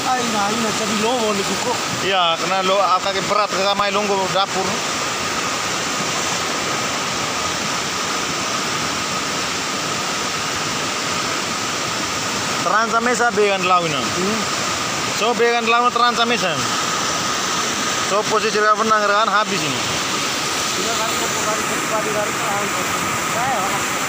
Ay, na jadi lowo ni kuko. Iya, karena lo agak berat ke kamai longgo dapur. Transa mesa began lawina. So began lawina transa mesa. So posisi dia pernah ngerakan habis ini. Sudah kan kok di garis saya.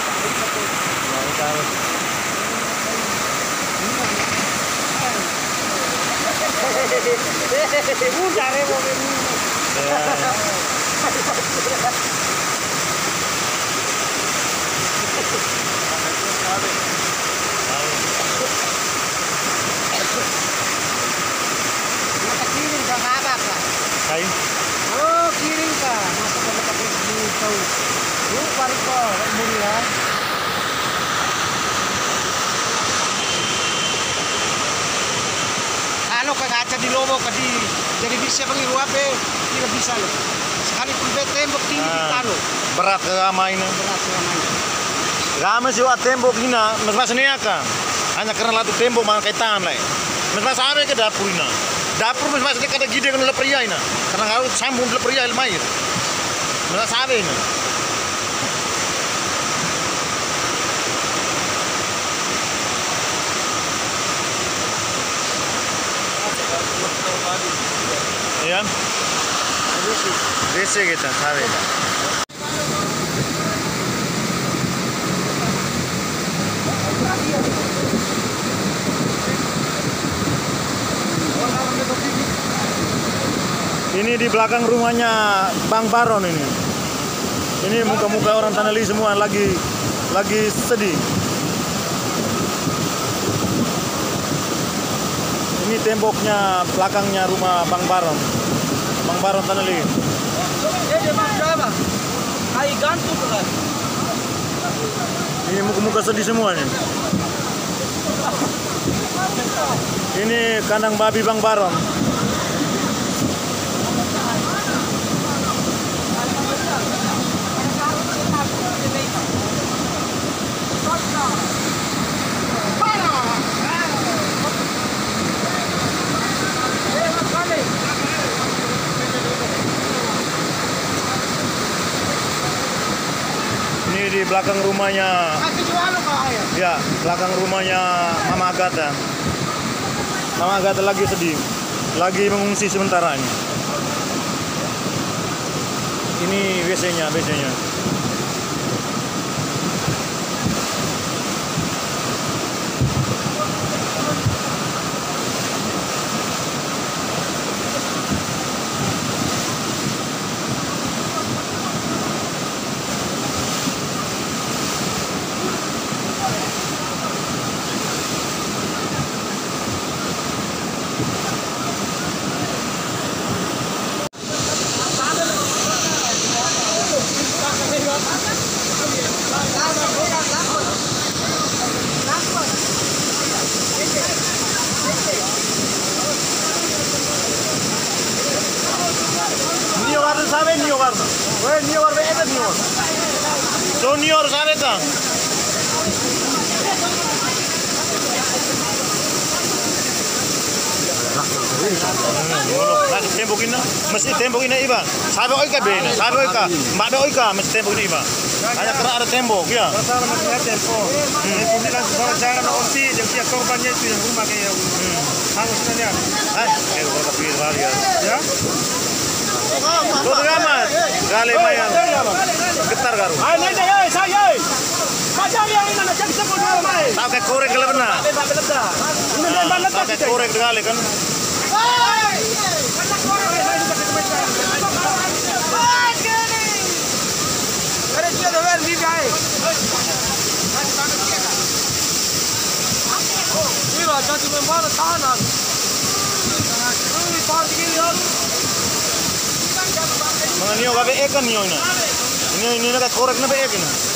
Hai. Oh, kiring ka. Masuk ke tempat itu. Lupa kok, kemudian. Ano ka ngaca di lobo ka di jadi bisa pengiru ape tidak bisa loh. Sekalipun tembok tinggi di talo. Berat ke kamai ini. Berat namanya. Kami sih tembok ini, mas niaka. Hanya karena latu tembok mana kaitan lah. Mas ada ke dapur ini. Dapur mas kada gide kan pria ini. Karena kalau sambung pria ilmair. Mas ada ini. Iya. Desi kita sabe. Ini di belakang rumahnya Bang Baron ini. Ini muka-muka orang Tanali semua lagi sedih. Ini temboknya belakangnya rumah Bang Baron. Bang Baron Tanali. Ini muka-muka sedih semua nih. Ini kandang babi Bang Baron. Ini di belakang rumahnya. Ya, belakang rumahnya Mama Agatha. Mama Agatha lagi sedih, lagi mengungsi sementara ini. Ini WC-nya. Junior sabe ka? Masih tembok ini, mesti tembok ini iba. Sabe oi ka bena, sabe oi ka, mbak oi ka, mesti tembok ini iba. Hanya karena ada tembok ya. Pertama masih ada tembok. Kemudian seorang jangan orsi yang dia korbannya itu yang rumah kayak harus nanya. Kayak orang pikir kali ya. Ya. Tuh gamat, kali mayan. Getar garu. Tahu kayak korek kalau benar. Tahu kayak korek kali kan. Mga niyo kabe ekan niyo na. Ini kayak korek na be ekan.